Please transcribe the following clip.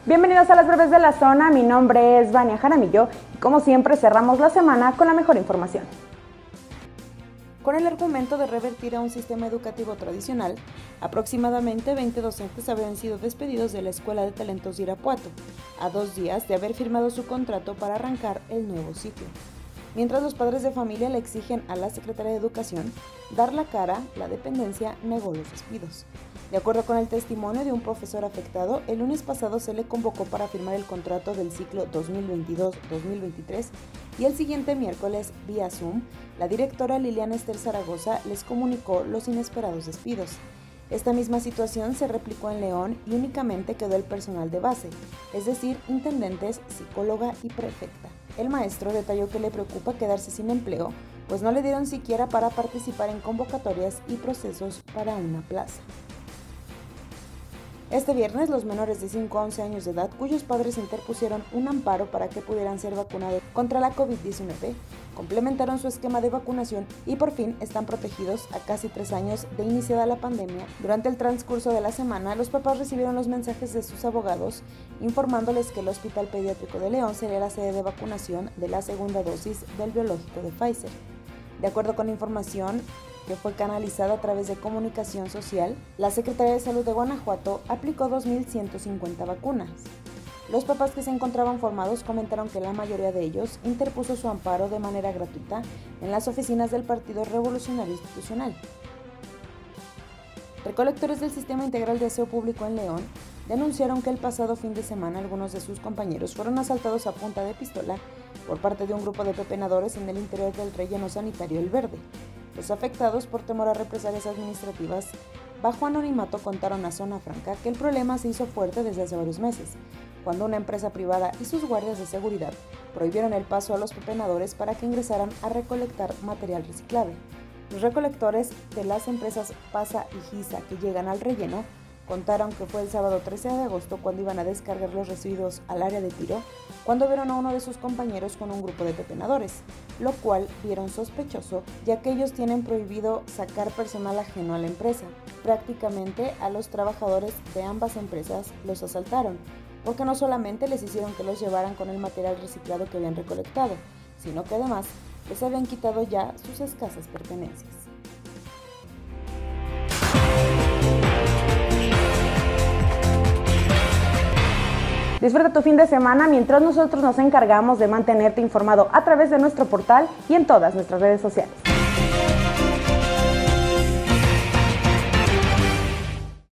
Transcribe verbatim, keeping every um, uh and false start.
Bienvenidos a las breves de la zona, mi nombre es Vania Jaramillo y como siempre cerramos la semana con la mejor información. Con el argumento de revertir a un sistema educativo tradicional, aproximadamente veinte docentes habrían sido despedidos de la Escuela de Talentos de Irapuato, a dos días de haber firmado su contrato para arrancar el nuevo ciclo. Mientras los padres de familia le exigen a la Secretaría de Educación dar la cara, la dependencia negó los despidos. De acuerdo con el testimonio de un profesor afectado, el lunes pasado se le convocó para firmar el contrato del ciclo dos mil veintidós dos mil veintitrés y el siguiente miércoles, vía Zoom, la directora Liliana Esther Zaragoza les comunicó los inesperados despidos. Esta misma situación se replicó en León y únicamente quedó el personal de base, es decir, intendentes, psicóloga y prefecta. El maestro detalló que le preocupa quedarse sin empleo, pues no le dieron siquiera para participar en convocatorias y procesos para una plaza. Este viernes, los menores de cinco a once años de edad, cuyos padres interpusieron un amparo para que pudieran ser vacunados contra la COVID diecinueve, complementaron su esquema de vacunación y por fin están protegidos a casi tres años de iniciada la pandemia. Durante el transcurso de la semana, los papás recibieron los mensajes de sus abogados informándoles que el Hospital Pediátrico de León sería la sede de vacunación de la segunda dosis del biológico de Pfizer. De acuerdo con información que fue canalizada a través de comunicación social, la Secretaría de Salud de Guanajuato aplicó dos mil ciento cincuenta vacunas. Los papás que se encontraban formados comentaron que la mayoría de ellos interpuso su amparo de manera gratuita en las oficinas del Partido Revolucionario Institucional. Recolectores del Sistema Integral de Aseo Público en León denunciaron que el pasado fin de semana algunos de sus compañeros fueron asaltados a punta de pistola por parte de un grupo de pepenadores en el interior del relleno sanitario El Verde. Los afectados, por temor a represalias administrativas, bajo anonimato contaron a Zona Franca que el problema se hizo fuerte desde hace varios meses, cuando una empresa privada y sus guardias de seguridad prohibieron el paso a los pepenadores para que ingresaran a recolectar material reciclable. Los recolectores de las empresas Pasa y Giza que llegan al relleno contaron que fue el sábado trece de agosto cuando iban a descargar los residuos al área de tiro, cuando vieron a uno de sus compañeros con un grupo de pepenadores, lo cual vieron sospechoso, ya que ellos tienen prohibido sacar personal ajeno a la empresa. Prácticamente a los trabajadores de ambas empresas los asaltaron, porque no solamente les hicieron que los llevaran con el material reciclado que habían recolectado, sino que además les habían quitado ya sus escasas pertenencias. Disfruta tu fin de semana mientras nosotros nos encargamos de mantenerte informado a través de nuestro portal y en todas nuestras redes sociales.